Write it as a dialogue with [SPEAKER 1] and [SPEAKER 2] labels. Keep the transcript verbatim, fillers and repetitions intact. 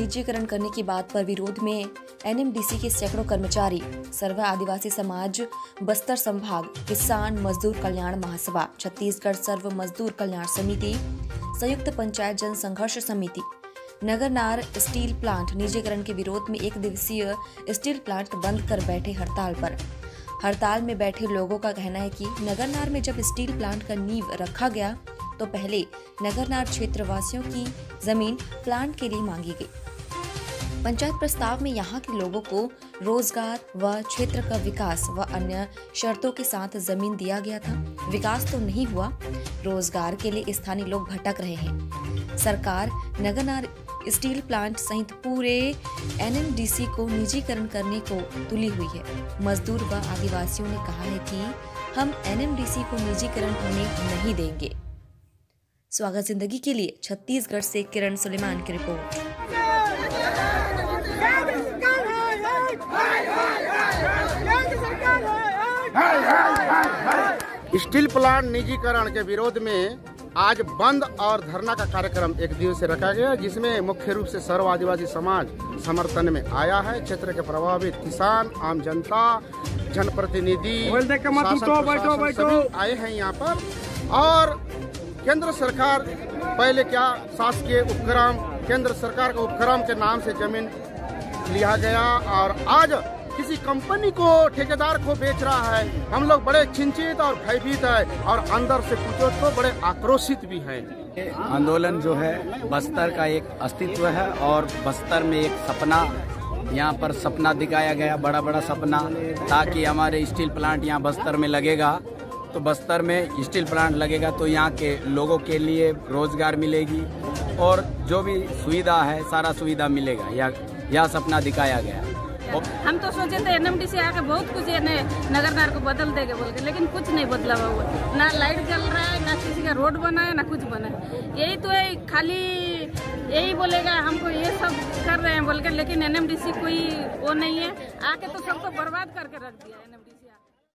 [SPEAKER 1] निजीकरण करने की बात पर विरोध में एनएमडीसी के सैकड़ों कर्मचारी, सर्व आदिवासी समाज, बस्तर संभाग, किसान मजदूर कल्याण महासभा, छत्तीसगढ़ सर्व मजदूर कल्याण समिति, संयुक्त पंचायत जन संघर्ष समिति, नगरनार स्टील प्लांट निजीकरण के विरोध में एक दिवसीय स्टील प्लांट बंद कर बैठे हड़ताल पर। हड़ताल में बैठे लोगों का कहना है कि नगरनार में जब स्टील प्लांट का नींव रखा गया तो पहले नगरनार क्षेत्रवासियों की जमीन प्लांट के लिए मांगी गई। पंचायत प्रस्ताव में यहां के लोगों को रोजगार व क्षेत्र का विकास व अन्य शर्तों के साथ जमीन दिया गया था। विकास तो नहीं हुआ, रोजगार के लिए स्थानीय लोग भटक रहे हैं। सरकार नगरनार स्टील प्लांट सहित पूरे एनएमडीसी को निजीकरण करने को तुली हुई है। मजदूर व आदिवासियों ने कहा है कि हम एनएमडीसी को निजीकरण होने नहीं देंगे। स्वागत जिंदगी के लिए छत्तीसगढ़ से किरण सुलेमान की रिपोर्ट।
[SPEAKER 2] स्टील प्लांट निजीकरण के विरोध में आज बंद और धरना का कार्यक्रम एक दिवसीय रखा गया, जिसमें मुख्य रूप से सर्व आदिवासी समाज समर्थन में आया है। क्षेत्र के प्रभावित किसान, आम जनता, जनप्रतिनिधि सभी आए हैं यहाँ पर। और केंद्र सरकार पहले क्या शासकीय उपक्रम, केंद्र सरकार के उपक्रम के नाम से जमीन लिया गया और आज किसी कंपनी को, ठेकेदार को बेच रहा है। हम लोग बड़े चिंतित और भयभीत है और अंदर से पूछो तो बड़े आक्रोशित भी हैं।
[SPEAKER 3] आंदोलन जो है बस्तर का एक अस्तित्व है और बस्तर में एक सपना, यहाँ पर सपना दिखाया गया, बड़ा बड़ा सपना, ताकि हमारे स्टील प्लांट यहाँ बस्तर में लगेगा तो बस्तर में स्टील प्लांट लगेगा तो यहाँ के लोगों के लिए रोजगार मिलेगी और जो भी सुविधा है सारा सुविधा मिलेगा। यह यह सपना दिखाया गया।
[SPEAKER 4] हम तो सोचे थे एनएमडीसी आके बहुत कुछ नगरनार को बदल देंगे बोल के, लेकिन कुछ नहीं बदला हुआ। ना लाइट जल रहा है, ना किसी का रोड बना है, ना कुछ बना है। यही तो है, खाली यही बोलेगा हमको ये सब कर रहे हैं बोल के, लेकिन एनएमडीसी कोई वो नहीं है। आके तो सबको बर्बाद करके रख दिया एनएमडीसी।